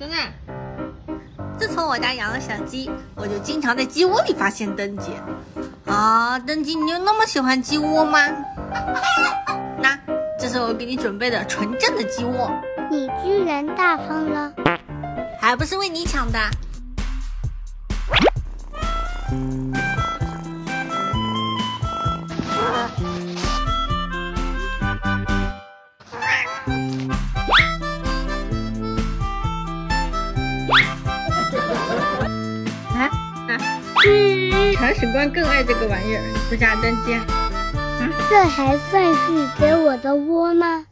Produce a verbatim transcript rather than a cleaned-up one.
真的。自从我家养了小鸡，我就经常在鸡窝里发现灯姐。啊，灯鸡，你有那么喜欢鸡窝吗？那这是我给你准备的纯正的鸡窝。 你居然大方了， 还不是为你抢的。啊啊！铲屎官更爱这个玩意儿，不假灯鸡。 这还算是给我的窝吗？